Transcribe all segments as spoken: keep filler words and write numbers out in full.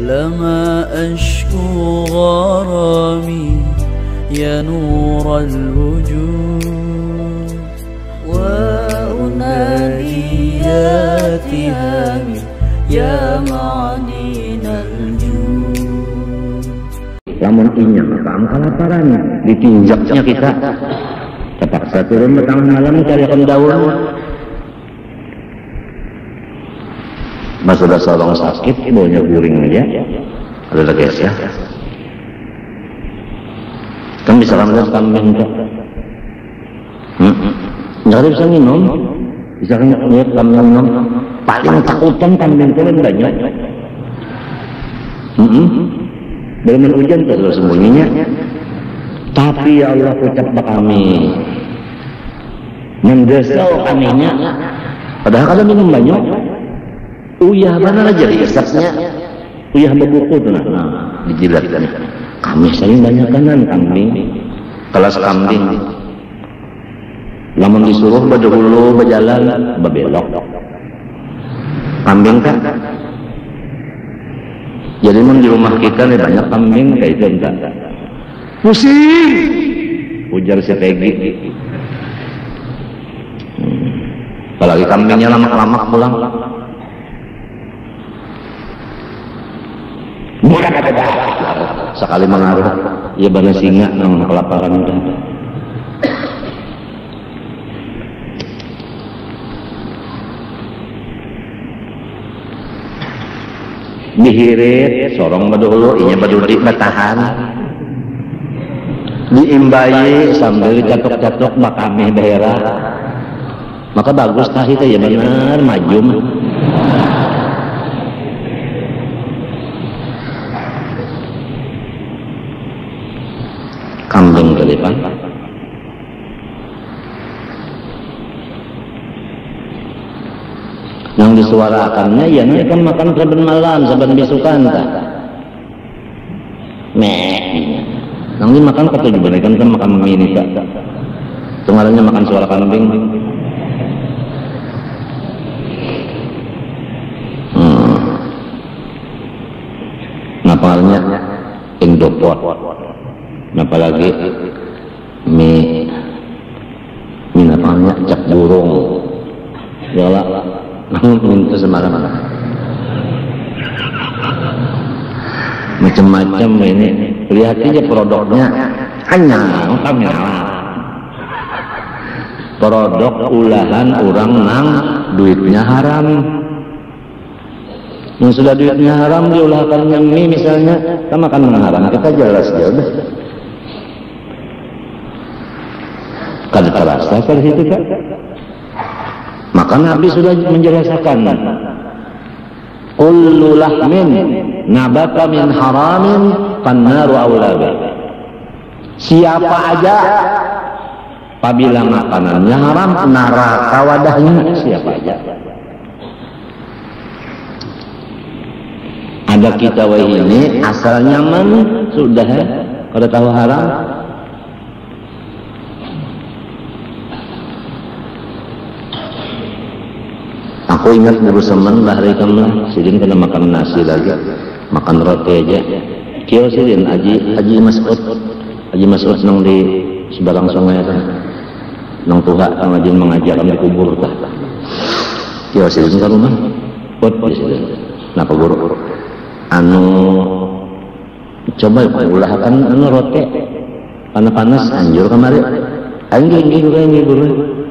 لما أشكو غرامي يا نور الوجود وأنادي يا تهامي يا معدن الجود. Lamun inya makam kelaparan ditinjaknya kita terpaksa turun ke tengah malam cari daun. Mas sudah seorang sakit, baunya guring aja, ada lagi ya. Kan bisa ramdas kambing tuh, hmm? Nggak bisa minum, bisa kan lihat kambing minum. Paling takutan kambing itu banyak. Hmm? Belum hujan terus sembunyinya. Tapi ya Allah ucap kami, mendesau kaminya. Padahal kalau minum banyak. Uyah mana aja diisapnya, uyah bebuku tuh, nah, nah dijilat kan. Kami sering banyak kanan kambing, kelas kambing. Lamun disuruh berdahulu berjalan, berbelok. Kambing kan. Jadi mun di rumah kita nih banyak kambing kayak itu enggak. Pusing, ujar si Peggy. Hmm. Apalagi kambingnya lama-lama pulang. Bukan ada sekali mengaruh, ya bana singa nang kelaparan udah. Dihirit, sorong badulu, inya badudi batahan. Diimbayi sambil catok-catok makame daerah. Maka bagus tah itu ya benar majum. Kambing ke depan. Yang disuarakannya ya ini kan makan saben malam, saben bisukan tak. Meh. Yang dimakan ketujuh kan kan makan mini tak. Tenggalannya makan suara kambing. Hmm. Napalnya Indopot. Apalagi mie mie namanya cak burung ya lah namun minta semana-mana macam-macam ini. Lihat aja produknya hanya kamera produk ulahan orang nang duitnya haram. Yang sudah duitnya haram diulahkannya mie misalnya, kita makan haram, kita jelas ya udah. Kan terasa pada situ kan. Maka Nabi sudah menjelaskan, kullu lahmin nabata min haramin fannaru aulaba. Siapa aja apabila makanannya haram, neraka wadahnya. Siapa aja. Ada kita wah ini asal nyaman sudah ya. Kalau tahu haram. Aku ingat dulu semen bahari kamu sidin kena makan nasi lagi, makan roti aja. Kio sidin Haji Haji Mas'ud, Haji Mas'ud nang di seberang sungai itu, nang tuha nang Haji mengajar di kubur tah. Kio sidin ke rumah, buat di sidin. Napa guru? Anu coba ulahkan anu roti, panas-panas anjur kemarin. Anjing guru anjing guru.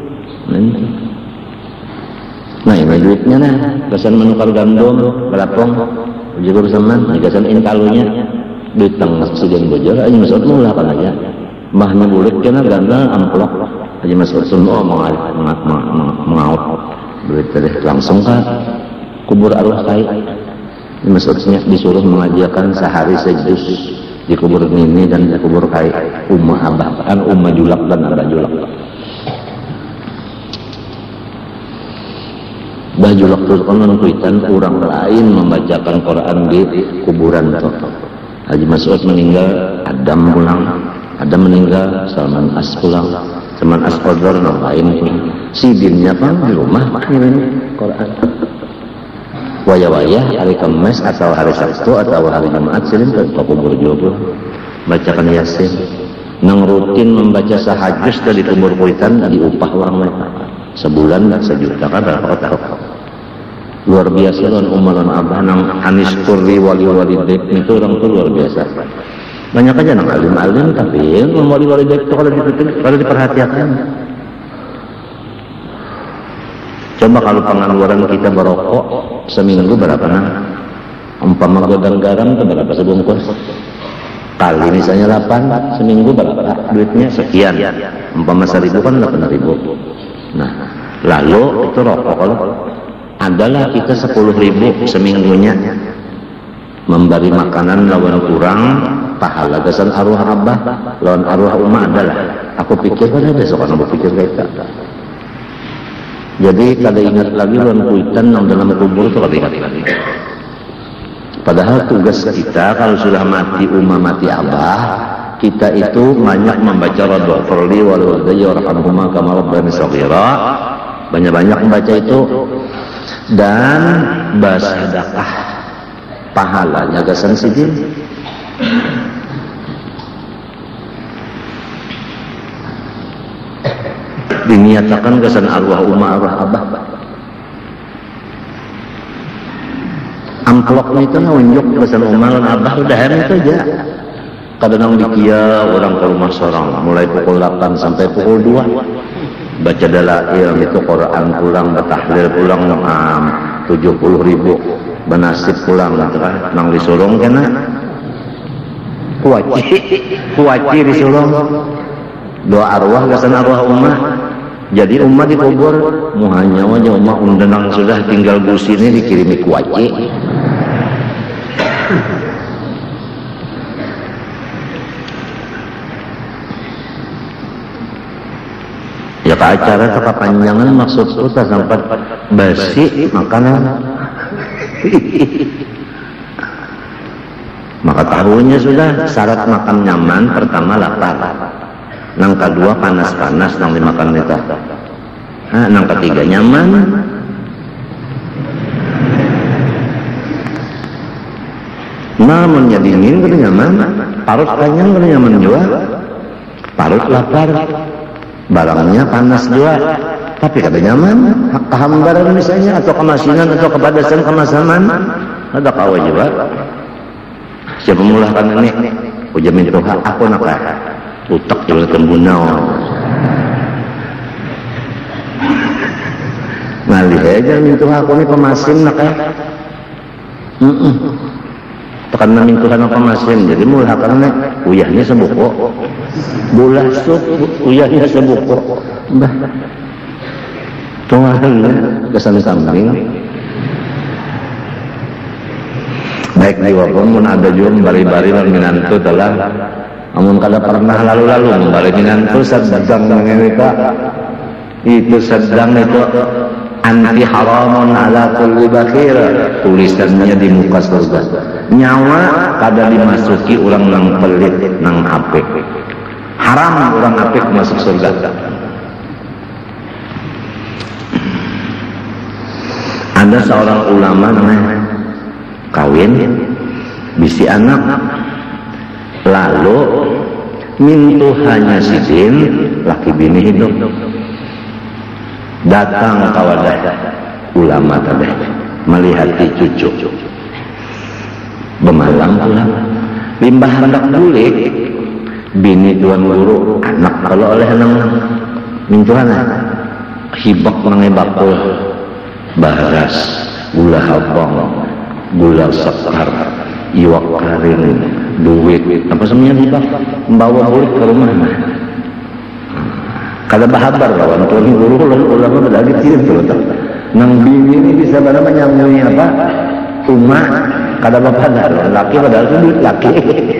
Nah ini duitnya nah, gasan menukar gandum, berapong, ujigur seman, gasan inkalunya, duit tang Presiden Bojor, aja Mas'ud mulahkan aja, mbahnya bulik kena ganda amplop, aja Mas'ud semua mengaut, duit tadi langsung kan, kubur arwah kai, aja Mas'udnya disuruh mengajarkan sehari sejus di kubur ini dan di kubur kai, umma abah, kan umma julak dan abah julak. Baju waktu konon kuitan orang lain membacakan Quran di kuburan itu. Haji Mas'ud meninggal, Adam pulang, Adam meninggal, Salman As pulang, Salman As Qadar lain pulang. Sidinnya pun di rumah ini Quran. waya-waya hari Kamis atau hari Sabtu atau hari Jumat silin ke kubur juga bacakan Yasin. Nang rutin membaca sahajus dari kubur kuitan diupah orang mereka sebulan sejuta kan berapa tahu. Luar biasa kan umaran abah nang anis kurri wali wali dek itu orang tuh luar biasa. Banyak aja nang alim-alim tapi wali wali dek itu kalau diperhatikan, kalau diperhatikan. Coba kalau pengeluaran kita berokok seminggu berapa nah? Umpama godang garam itu berapa sebungkus? Kali misalnya delapan, seminggu berapa? Duitnya sekian. Umpama seribu kan delapan ribu. Nah, lalu itu rokok kalau adalah kita sepuluh ribu seminggunya memberi makanan lawan kurang pahala gasan arwah abah lawan arwah umah adalah aku pikir pada besok aku pikir kita jadi kada ingat lagi lawan kuitan yang dalam kubur itu kada ingat lagi. Padahal tugas kita kalau sudah mati umah mati abah kita itu banyak membaca radha farli wal wadai warhamhuma kama rabbani shaghira banyak-banyak membaca itu dan bersedekah pahalanya gasan sidin. Diniatakan gasan arwah umah arwah abah. Amploknya itu nunjuk gasan umah dan abah udah itu aja. Kadang dikia orang ke rumah seorang mulai pukul delapan sampai pukul dua. Baca dalail itu Quran pulang, bertahlil pulang, um, tujuh puluh ribu benasib pulang gitu kan, nang disulung kena kuaci kuaci disulung doa arwah gasan arwah ummah jadi ummah dikubur muhanya wajah ummah undanang sudah tinggal gusi ini dikirimi kuaci. Ya ke acara ke kepanjangan maksud kita sampai basi makanan. Maka tahunya sudah syarat makan nyaman pertama lapar. Nang kedua panas-panas nang dimakan kita. Nah, nang ketiga nyaman. Namun ya dingin kada nyaman, parut kanyang kada nyaman juga. Parut lapar. Barangnya panas juga, tapi kada nyaman. Kehambaran misalnya atau kemasinan atau kepadasan kemasaman, ada kawa juga. Siapa mulahkan ini? Ujamin Tuhan, aku nak utak jual tembunau. Ngalih aja minta aku ini pemasin nak ya. Tekan namin Tuhan apa masin, jadi mulahkan ini uyahnya sebuku. Bulah sup, uyahnya sebuku. Bah, tuangannya kesan samping. Baik di wapun pun ada juga bari-bari dan minantu telah. Namun kada pernah lalu-lalu bari minantu sedang mengenai itu sedang itu anti haramun ala kulli bakhir, tulisannya di muka surga. Nyawa kada dimasuki orang nang pelit nang apik. Haram orang apik masuk surga. Ada seorang ulama namanya kawin bisi anak lalu mintuhannya sidin laki bini hidup datang kawadah ulama tadi melihat cucu bemalam pulang limbah hendak bulik bini tuan guru anak kalau oleh nang mintuhan hibak mengebakul baras gula habang gula sekar iwak karing duit apa semuanya hibak membawa bulik ke rumah kada bahabar kawan tuan guru ulama berlagi tidak terletak nang bini ini bisa pada menyambungi apa rumah kada bapadar laki padahal itu duit laki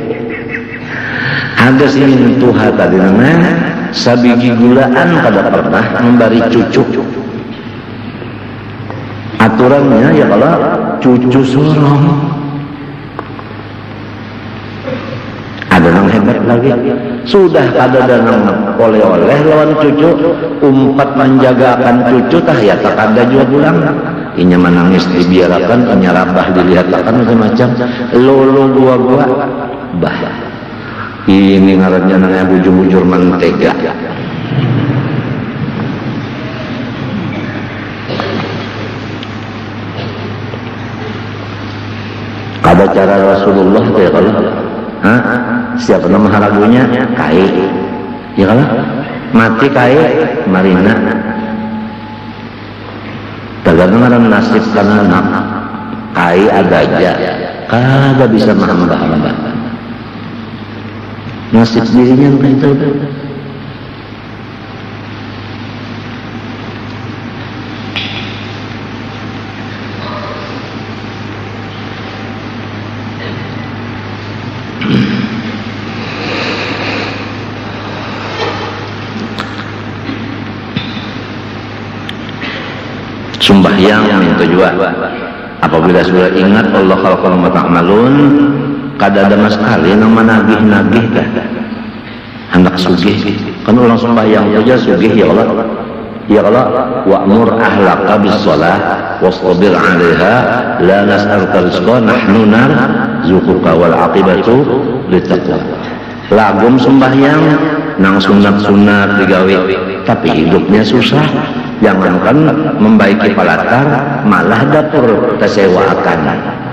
ada si mintuha tadi namanya sabigi gulaan kada pernah memberi cucu aturannya ya kalau cucu sorong ada yang hebat lagi sudah kada ada yang oleh-oleh lawan cucu umpat menjagakan cucu tah ya tak ada juga pulang inya menangis dibiarkan, inya rabah dilihatkan macam-macam. Lolo gua-gua bah. Ini ngarannya namanya bujur-bujur mentega. Ada cara Rasulullah itu ya kalau, hah? Siapa nama haragunya? Kai, ya kalau mati kai, marina. Tergantung ada nasib karena anak kai ada aja, kagak bisa menambah-nambah. Nasib dirinya itu. Sembahyang itu juga apabila sudah ingat Allah khalaqal ma ta'malun kada ada sekali nama nagih-nagih dah hendak sugih kan orang sembahyang saja sugih ya Allah ya Allah wa'mur ahlaka bis shalah wastabir 'alaiha la nas'aluka rizqa nahnu narzuquka wal 'aqibatu littaqwa. Lagum sembahyang nang sunat-sunat digawe tapi hidupnya susah. Jangankan membaiki palatar, malah dapur tersewakan.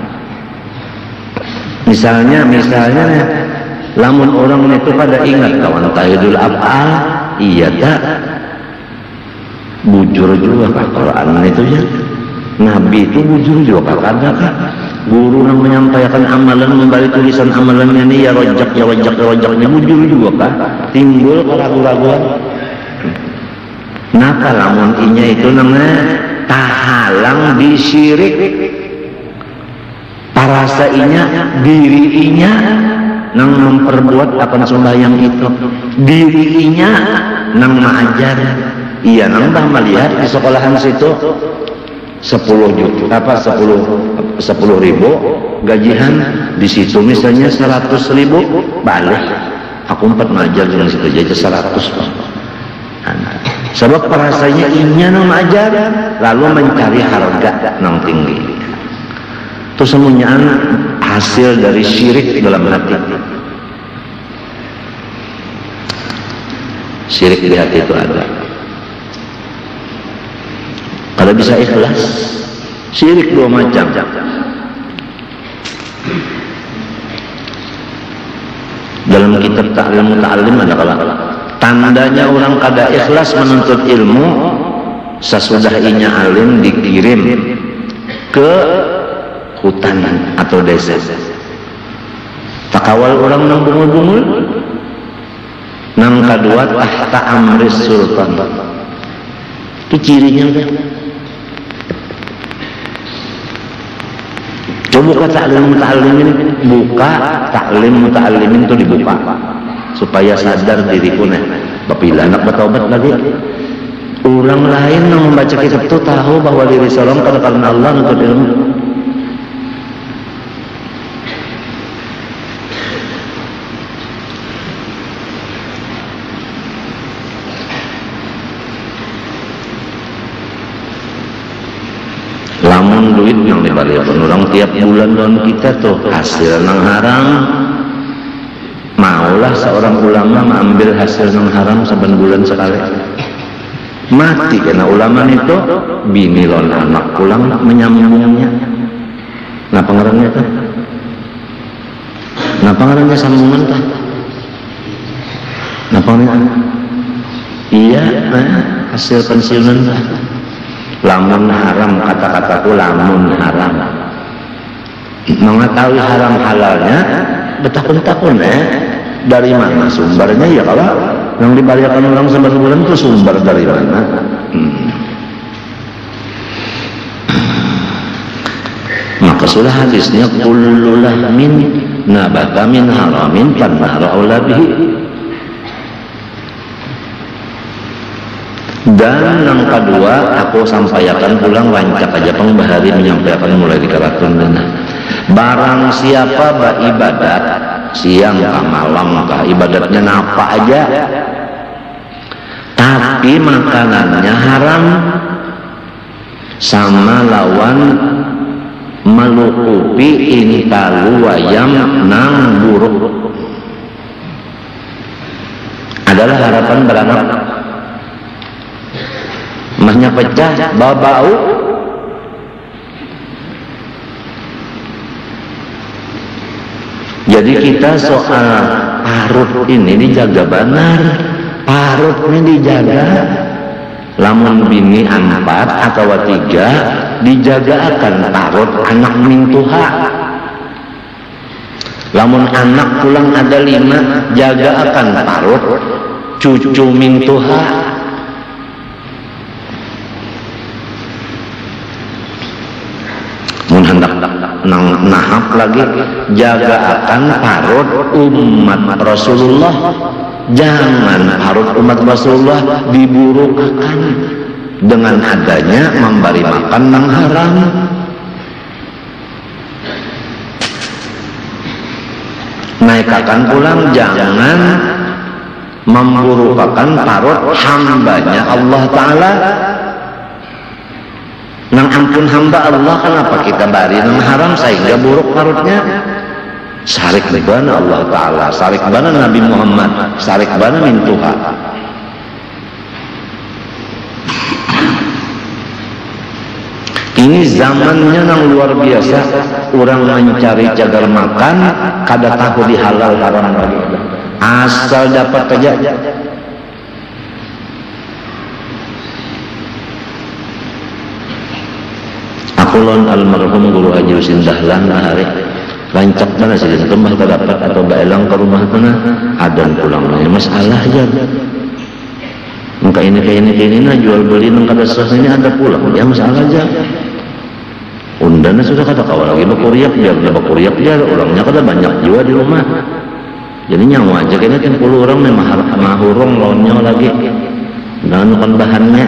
Misalnya, misalnya, lamun orang itu pada ingat kawan tahidul af'al, iya tak, bujur juga Pak Quran itu ya. Nabi itu bujur juga kada kak. Guru yang menyampaikan amalan, membalik tulisan amalannya ini ya rojak, ya rojak, ya rojak, ini bujur juga kak. Timbul keraguan-raguan. Nah kalamun inya itu namanya tahalang disirik parasa inya diri inya nang memperbuat akan sembahyang itu diri inya nang mengajar iya nang dah melihat di sekolahan situ sepuluh juta apa sepuluh sepuluh ribu gajian di situ misalnya seratus ribu balik aku empat ngajar dengan situ aja seratus sebab perasanya inya nang ajar lalu mencari harga nang tinggi itu semuanya hasil dari syirik dalam hati. Syirik di hati itu ada kalau bisa ikhlas. Syirik dua macam, dalam kitab Ta'lim Muta'allim ada kalau tandanya orang kada ikhlas menuntut ilmu sesudah inya alim dikirim ke hutan atau desa takawal orang nang bungul-bungul nang kadua tahta amris sultan itu cirinya kan. Coba buka Ta'lim Muta'allimin, buka Ta'lim Muta'allimin itu dibuka supaya sadar diriku nih bila anak bertobat lagi. Orang lain yang membaca kitab itu tahu bahwa diri seorang karena Allah untuk ilmu. Lamun duit yang dibalikan orang tiap bulan dan kita tuh hasil nang haram. Maulah seorang ulama mengambil hasil yang haram saban bulan sekali. Mati karena ulama itu bini lon anak pulang menyambungnya. Nah pengarannya tuh. Nah pengarannya sambungan tuh. Nah pengarannya. Iya, nah, hasil pensiunan tuh. Lamun haram kata-kataku lamun haram. Mengetahui haram halalnya betapun-tapun eh dari mana sumbernya ya kalau yang dibayarkan orang sebulan itu sumber dari mana hmm. Maka sudah hadisnya kullu lahmin nabata min haramin fannara aula bihi. Dan yang kedua aku sampaikan pulang wancak aja pengbahari menyampaikan mulai di karatun dana. Barang siapa beribadat siang kah malam kah ibadatnya apa aja tapi makanannya haram sama lawan melukupi intalu wayam nang buruk adalah harapan beranak mahnya pecah bau-bau jadi kita soal parut ini dijaga benar parut ini dijaga lamun bini empat atau tiga dijaga akan parut anak mintuha lamun anak pulang ada lima jaga akan parut cucu mintuha mun hendak nang nahap lagi jaga akan parut umat Rasulullah jangan parut umat Rasulullah diburukakan dengan adanya memberi makan nang haram naikakan pulang jangan memburukakan parut hambanya Allah Ta'ala nang ampun hamba Allah kenapa kita bari nang haram sehingga buruk parutnya sarik bana Allah Ta'ala sarik bana Nabi Muhammad sarik bana mintuha ini zamannya yang luar biasa orang mencari cagar makan kada tahu di halal haram lagi asal dapat aja aku lon almarhum Guru Haji Husin Dahlan hari rancak mana sih kembah terdapat atau baelang ke rumah mana adan pulang nanya masalah aja engkau ini kayak ini kayak ini nah jual beli neng kada sah ini ada pulang ya masalah aja undana sudah kata kawal lagi bakuriak dia udah bakuriak dia orangnya kada banyak juga di rumah jadi nyawa aja kayaknya kan puluh orang memang mahurung lonyo lagi dengan bukan bahannya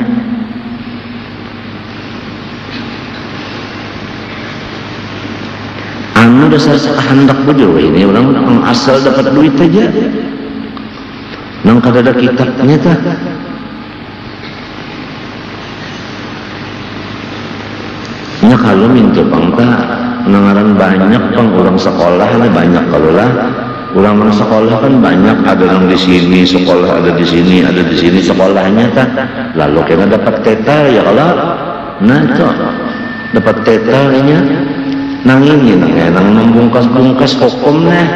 anu dasar hendak bujur ini orang asal dapat duit aja nang kada ada kitabnya tah nya kalau minta pangta penangaran banyak pang orang sekolah ini banyak kalau lah orang orang sekolah kan banyak ada yang di sini sekolah ada di sini ada di sini sekolahnya tah lalu kena dapat tetar ya kalau nah itu dapat tetarnya nang ini nang nang membungkas-bungkas hukumnya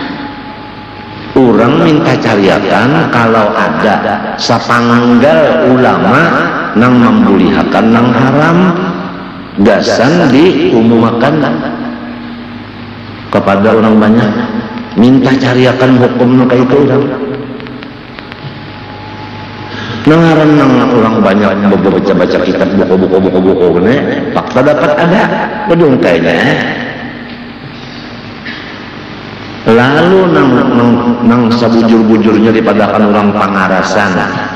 orang minta cariakan kalau ada sapanggal ulama nang membulihakan nang haram gasan diumumkan kepada orang banyak minta cariakan hukum kayak itu orang nang haram nang orang banyak baca-baca kitab buku-buku buku-buku ini fakta dapat ada bedung kayaknya lalu nang nang, nang sabujur-bujurnya dipadakan orang pangarasan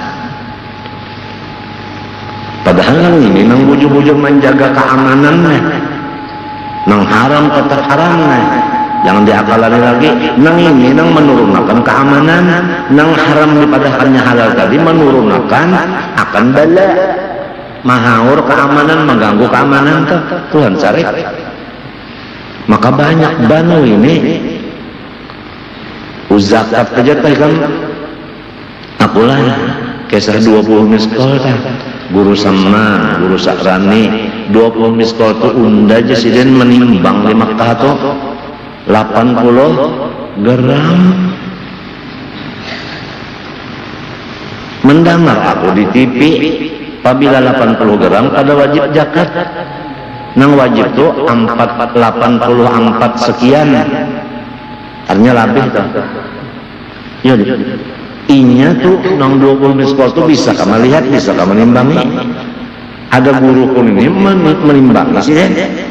padahal ini nang bujur-bujur menjaga keamanan nang haram tetap haram jangan diakalani lagi nang ini nang menurunkan keamanan nang haram dipadakannya halal tadi menurunkan akan bala mahaur keamanan mengganggu keamanan tuh Tuhan syarif maka banyak banu ini uzakat aja teh kan akulah kisah dua puluh miskol teh guru sama guru sakrani dua puluh miskol tuh unda jesiden menimbang di Makkah tuh delapan puluh gram mendamar aku di T V apabila delapan puluh gram ada wajib zakat nang wajib tuh delapan puluh empat sekian artinya lebih tuh ya inya tuh nang dua puluh miskol tuh bisa kamu lihat bisa kamu menimbangi ada guru pun ini menimbangi sih deh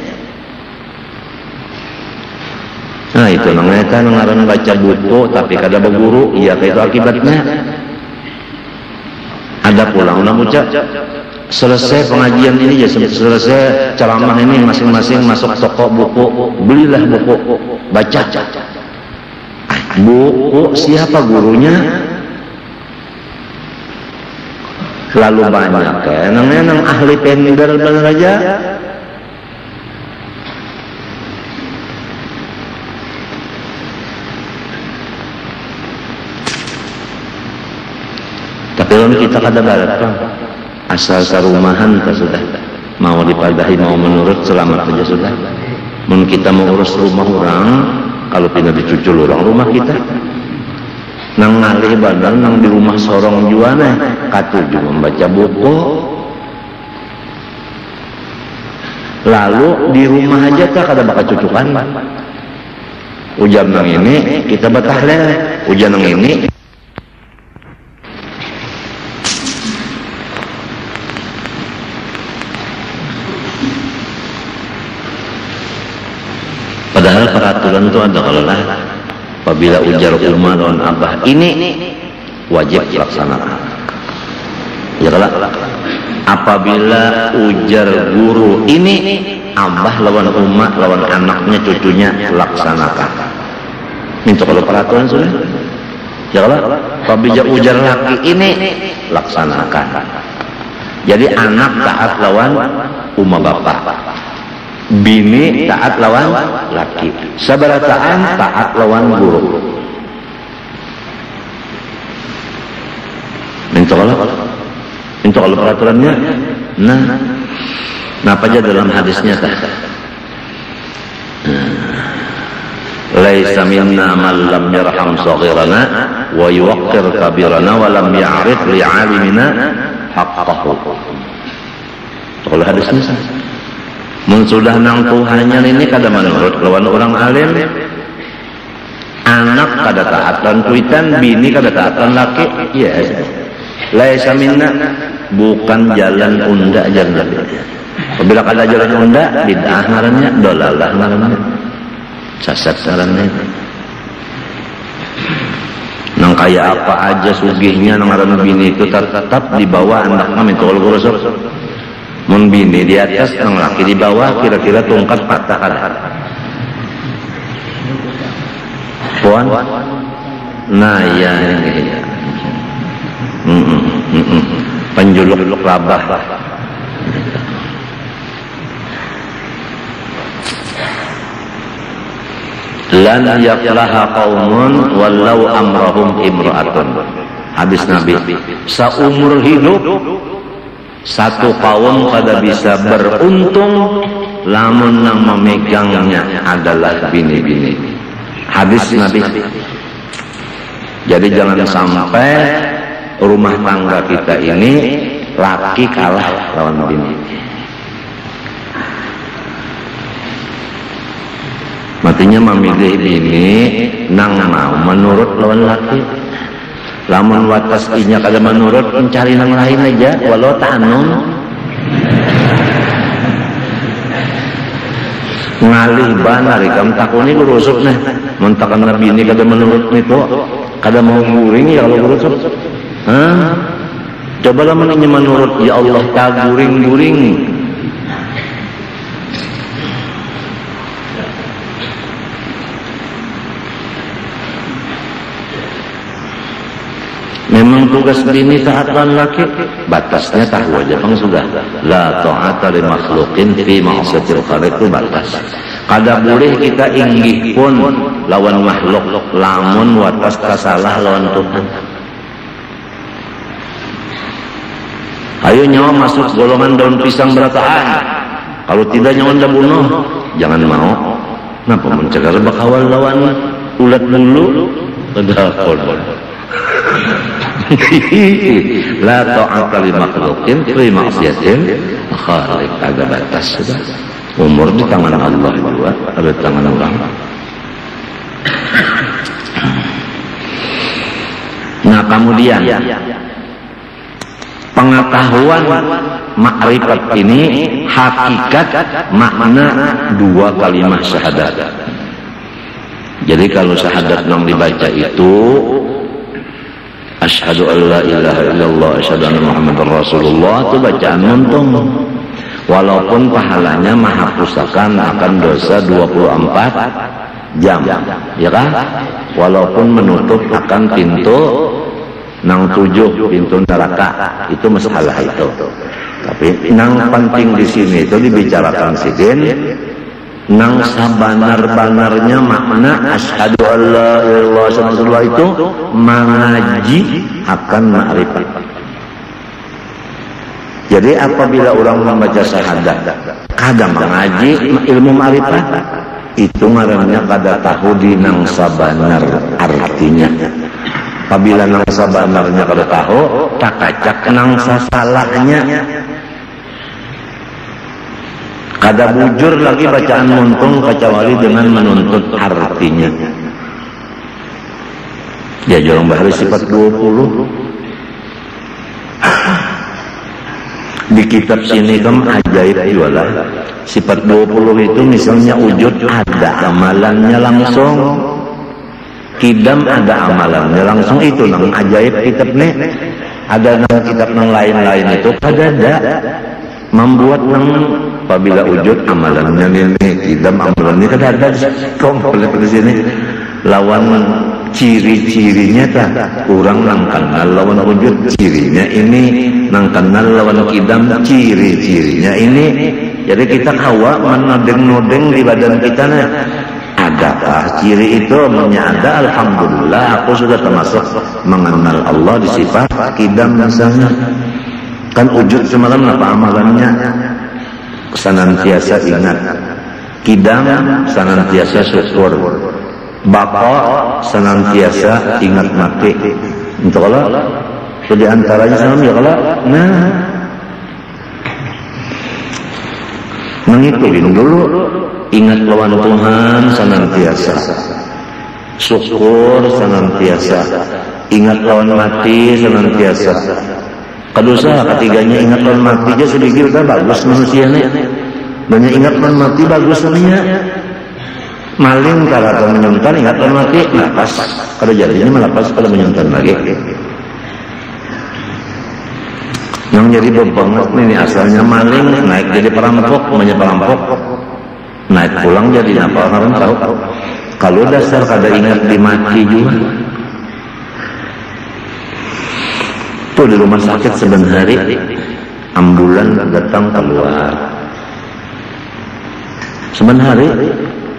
nah itu nangeta nangaran baca buku tapi kada berguru iya itu akibatnya ada pulang nah buca selesai pengajian ini ya selesai ceramah ini masing-masing masuk toko buku belilah buku baca buku siapa gurunya Lalu banyak ya, namanya nang ahli tender bener aja. Tapi kalau kita kada barat asal sarumahan tak sudah mau dipadahi mau menurut selamat saja sudah. Mun kita mau urus rumah orang, kalau tidak dicucul orang rumah kita. Nang ngalih badan nang di rumah sorong juana katuju membaca buku, lalu di rumah aja tak ada bakal cucukan ujar nang ini kita betah leh ujar nang ini padahal peraturan itu ada kalau lah. Apabila ujar umar lawan abah ini wajib laksanakan. Ya kalau apabila ujar guru ini abah lawan umat lawan anaknya cucunya laksanakan. Itu kalau peraturan sudah. Ya kalau apabila ujar laki ini laksanakan. Jadi anak taat lawan umat bapak. Bini taat lawan laki, sabarataan taat lawan guru. Minta kalau, minta kalau peraturannya, nah, napa aja dalam hadisnya tah? Laisa minna man lam yarham saghirana wa yuwaqqir kabirana wa lam ya'rif li 'alimina haqqahu. Kalau hadisnya mun sudah nang Tuhannya ini kada menurut lawan orang alim, anak kada taatan tuitan, bini kada taatan laki, ya yes. Laisa minna bukan jalan unda jalan. Apabila kada jalan unda bid'ah ngarannya, dolalah ngarannya, sesat ngarannya. Nang kaya apa aja sugihnya nang ngaran bini itu tetap di bawah anaknya minta ulur urus. Mun bini di atas, nang laki di bawah, kira-kira tungkat patah kada. Puan? Nah ya ini ya. Mm -mm, mm -mm. Penjuluk labah. Lan yaflaha qaumun walau amrahum imra'atun. Hadis Nabi. Saumur hidup satu kaum kada bisa beruntung lamun yang memegangnya adalah bini-bini. Hadis Nabi. Jadi jangan sampai rumah tangga kita ini laki kalah lawan bini. Matinya memilih bini nang mau menurut lawan laki. Lamun watas inya kada menurut mencari nang lain aja walau tanun ngalih banar ikam takuni gurusuk nih mentakan nabi ini kada menurut itu kada mau guring ya kalau gurusuk hah cobalah menanya menurut ya Allah tak guring-guring. Memang tugas bini taat lawan laki, batasnya tahu aja bang sudah. La ta'ata li makhluqin fi ma'siyatil khaliq itu batas. Kada boleh kita inggih pun lawan makhluk lamun watas kasalah lawan Tuhan. Ayo nyawa masuk golongan daun pisang berataan. Kalau tidak nyawa anda bunuh, jangan mau. Napa mencegah bakawal lawan ulat bulu? Ada korban. La ta'ata li makhluqin fi ma'siyatil khaliq. Ada batas sudah. Umur di tangan Allah juga, ada di tangan orang. Nah kemudian pengetahuan makrifat ini hakikat makna dua kalimat syahadat. Jadi kalau syahadat yang dibaca itu asyhadu an la ilaha illallah asyhadu anna muhammadar rasulullah, itu bacaan muntung. Walaupun pahalanya menghapusakan akan dosa dua puluh empat jam, ya kan? Walaupun menutup akan pintu nang tujuh pintu neraka itu masalah itu. Tapi nang penting di sini itu dibicarakan sidin nang sabanar-banarnya makna asyhadu alla ilaha illallah itu mengaji akan ma'rifat. Jadi apabila orang membaca syahadat kada mengaji ilmu ma'rifat itu ngarannya kada tahu di nang sabanar artinya. Apabila nang sabanarnya kada tahu tak kacak nang sasalahnya. Kada bujur lagi bacaan muntung kecuali dengan menuntut artinya. Ya jorong bahari sifat dua puluh. Di kitab sini kan ajaib jualan. Sifat dua puluh itu misalnya wujud ada amalannya langsung. Kidam ada amalannya langsung, itu nang ajaib kitab nih. Ada nang kitab nang lain-lain itu kada ada. Membuat nang apabila wujud amalannya ini kidam amalannya kada ada komplit di sini. Lawan ciri-cirinya tak kurang nang kenal lawan wujud cirinya ini, nang kenal lawan kidam ciri-cirinya ini. Jadi kita hawa menodeng-nodeng di badan kita nih. Adakah ciri itu? Menyada, alhamdulillah aku sudah termasuk mengenal Allah di sifat kidam misalnya. Kan wujud semalam apa amalannya? Senantiasa ingat. Kidam senantiasa syukur. Bapa senantiasa ingat mati. Untuk Allah itu diantaranya sama ya kalau nah mengikutin dulu. Ingat lawan Tuhan senantiasa, syukur senantiasa, ingat lawan mati senantiasa. Kedosa ketiganya ingat lawan mati aja sedikit udah bagus manusianya. Banyak ingat lawan mati bagus namanya. Maling kalau atau menyuntan ingat lawan mati, lapas. Kalau jadinya melapas kalau menyuntan lagi. Yang jadi bebanget nih asalnya maling naik jadi perampok, namanya perampok. Naik pulang jadi apa orang tahu. Kalau dasar kada ingat dimati juga. Tuh di rumah sakit sebenarnya ambulan datang keluar. Sebenarnya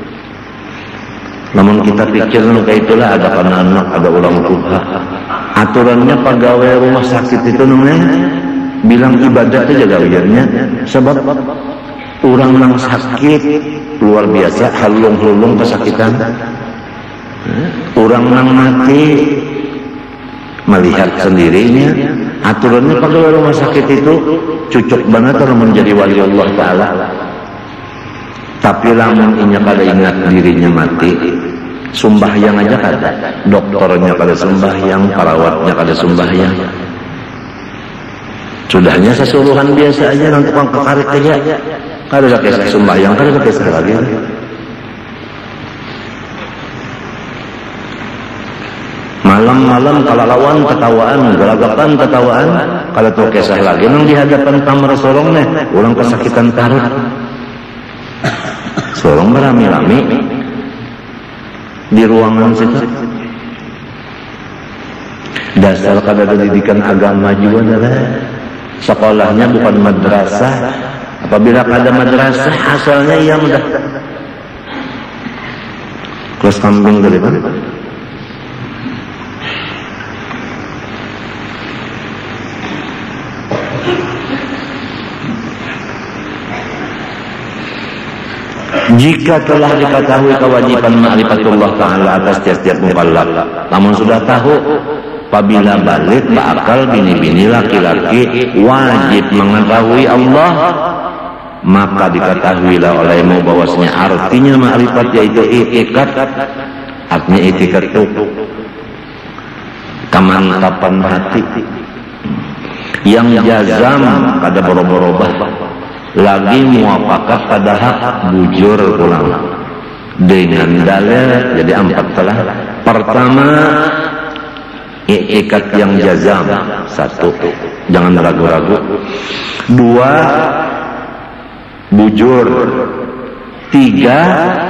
namun kita pikir kayak itulah ada anak, ada orang tua. Aturannya pegawai rumah sakit itu namanya bilang ibadah itu jaga ujarnya sebab orang yang sakit luar biasa halung-halung kesakitan. Orang yang mati melihat sendirinya. Aturannya pegawai rumah sakit itu cucuk banget kalau menjadi wali Allah Ta'ala. Tapi lamun inya kada ingat dirinya mati, sembahyang aja kada. Dokternya kada sembahyang, perawatnya kada sembahyang. Sudahnya sesuruhan biasa aja nanti tukang kekarik aja. Kada ada kisah sembahyang, kada ada kisah lagi. Malam-malam kalau lawan ketawaan, gelagapan ketawaan, kalau tuh kisah lagi nang di hadapan kamar sorong nih, orang kesakitan parut. Sorong berami-rami di ruangan situ. Dasar kada ada didikan agama juga adalah sekolahnya bukan madrasah. Apabila ada madrasah asalnya ia mudah kelas kambing dari mana? Jika telah diketahui kewajiban ma'rifatullah Ta'ala atas tiap-tiap mukallaf, namun sudah tahu apabila balik berakal bini-bini laki-laki wajib mengetahui Allah, maka diketahuilah olehmu bahwasanya artinya ma'rifat yaitu i'tiqad. Artinya i'tiqad itu kemantapan hati yang jazam kada berubah-ubah, lagi muafakat pada hak bujur pulang dengan dalil. Jadi empat telah. Pertama, i'tiqad yang jazam, satu, jangan ragu-ragu. Dua, bujur. Tiga,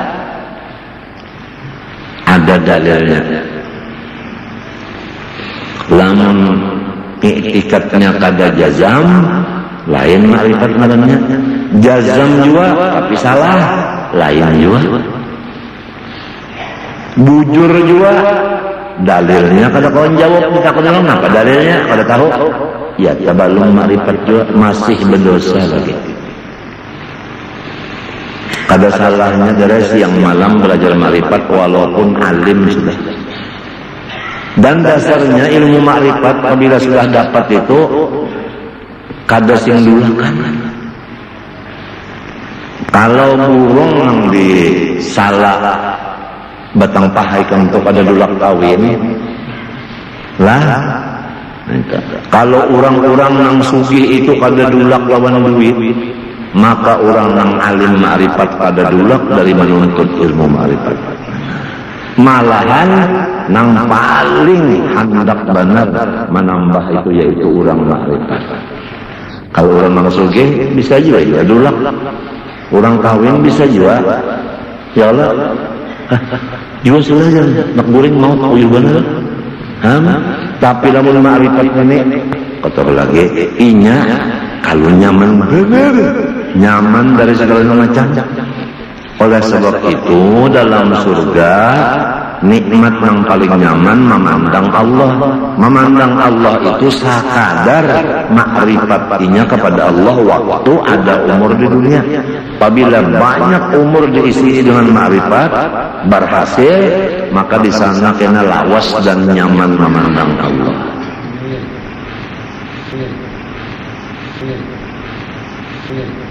ada dalilnya. lamun i'tikadnya kada jazam lain ma'rifat ngarannya, jazam juga tapi salah lain juga, bujur juga dalilnya kada kawan jawab ditakutnya apa dalilnya kada tahu ya tabalung ma'rifat juga masih berdosa lagi. Kada salahnya dari siang malam belajar ma'rifat walaupun alim sudah. Dan dasarnya ilmu ma'rifat apabila sudah dapat itu kada sing dulakan. Kalau burung yang di salah batang pahaikan untuk pada dulak kawin lah, kalau orang-orang yang sugih itu kada dulak lawan duit, maka orang yang alim ma'rifat kada dulak dari menuntut ilmu ma'rifat. Malahan nang paling hendak benar menambah itu yaitu orang ma'rifat. Kalau orang yang sugih bisa juga ya dulak, orang kawin bisa juga ya Allah juga saja nak guring mau tahu benar. Tapi lamun ma'rifat ini kotor lagi inya kalau nyaman benar, nyaman dari segala macam. Oleh sebab itu dalam surga nikmat yang paling nyaman memandang Allah. Memandang Allah itu sakadar ma'rifatinya kepada Allah waktu ada umur di dunia. Apabila banyak umur diisi dengan ma'rifat berhasil, maka di sana kena lawas dan nyaman memandang Allah. Yeah.